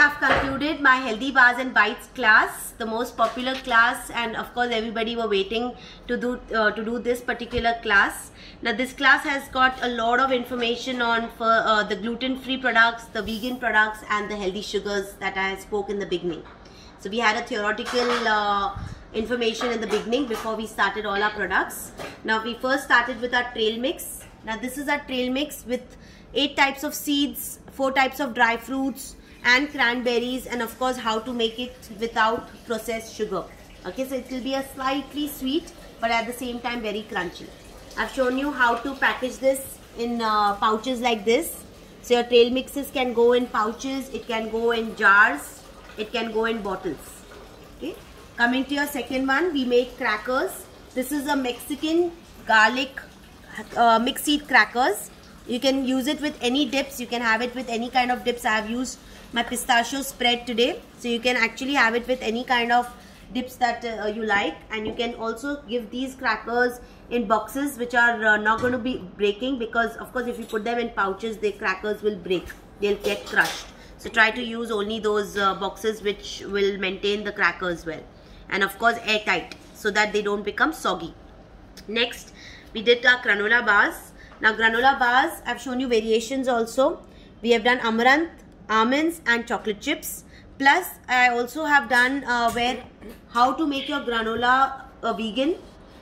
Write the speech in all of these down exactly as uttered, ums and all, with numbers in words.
have concluded my Healthy Bars and Bites class, the most popular class, and of course everybody were waiting to do uh, to do this particular class. Now this class has got a lot of information on for uh, the gluten-free products, the vegan products, and the healthy sugars that I spoke in the beginning. So we had a theoretical uh, information in the beginning before we started all our products. Now we first started with our trail mix. Now this is our trail mix with eight types of seeds, four types of dry fruits, and cranberries, and of course how to make it without processed sugar. Okay, so it will be a slightly sweet but at the same time very crunchy. I've shown you how to package this in uh, pouches like this. So your trail mixes can go in pouches, it can go in jars, it can go in bottles. Okay, coming to your second one, we made crackers. This is a Mexican garlic uh, mixed seed crackers. You can use it with any dips, you can have it with any kind of dips. I have used my pistachio spread today, so you can actually have it with any kind of dips that uh, you like. And you can also give these crackers in boxes which are uh, not going to be breaking, because of course if you put them in pouches, the crackers will break, they'll get crushed. So try to use only those uh, boxes which will maintain the crackers well, and of course airtight so that they don't become soggy. Next we did our granola bars. Now granola bars, I've shown you variations also. We have done amaranth, almonds and chocolate chips. Plus I also have done uh, where how to make your granola uh, vegan.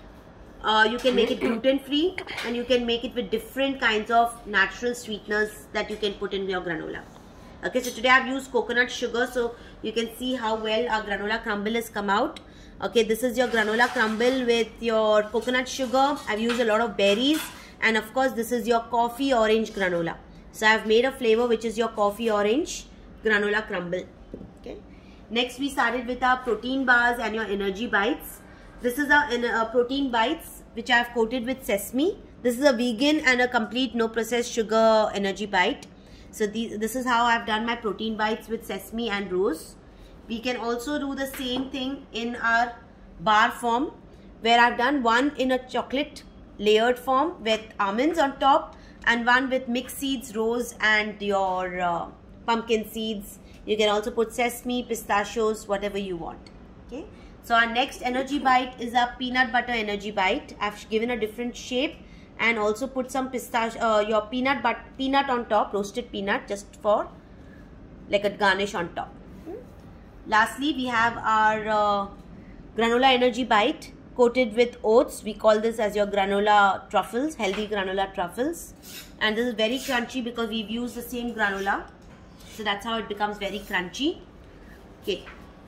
Uh, you can make it gluten free, and you can make it with different kinds of natural sweeteners that you can put in your granola. Okay, so today I've used coconut sugar, so you can see how well our granola crumble has come out. Okay, this is your granola crumble with your coconut sugar. I've used a lot of berries, and of course this is your coffee orange granola. So I've made a flavor which is your coffee orange granola crumble. Okay. Next we started with our protein bars and your energy bites. This is a, a protein bites which I have coated with sesame. This is a vegan and a complete no processed sugar energy bite. So these, this is how I've done my protein bites with sesame and rose. We can also do the same thing in our bar form, where I've done one in a chocolate layered form with almonds on top, and one with mixed seeds, rose and your uh, pumpkin seeds. You can also put sesame, pistachios, whatever you want. Okay. So our next energy bite is a peanut butter energy bite. I've given a different shape and also put some pistachio, uh, your peanut but peanut on top, roasted peanut, just for like a garnish on top. Hmm. Lastly, we have our uh, granola energy bite coated with oats. We call this as your granola truffles, healthy granola truffles. And this is very crunchy because we've used the same granola. So that's how it becomes very crunchy. Okay.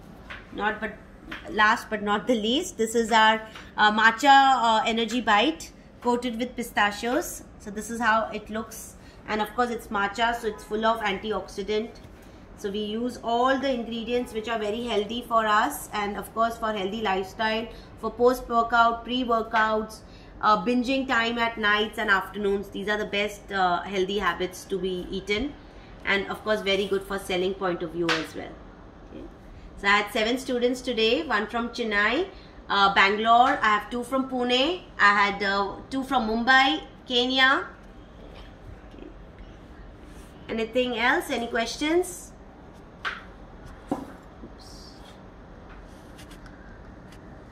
Not but last but not the least, this is our uh, matcha uh, energy bite coated with pistachios. So this is how it looks. And of course it's matcha, so it's full of antioxidant. So we use all the ingredients which are very healthy for us, and of course for healthy lifestyle, for post-workout, pre-workouts, uh, binging time at nights and afternoons. These are the best uh, healthy habits to be eaten, and of course very good for selling point of view as well. Okay. So I had seven students today, one from Chennai, uh, Bangalore, I have two from Pune, I had uh, two from Mumbai, Kenya. Okay. Anything else? Any questions?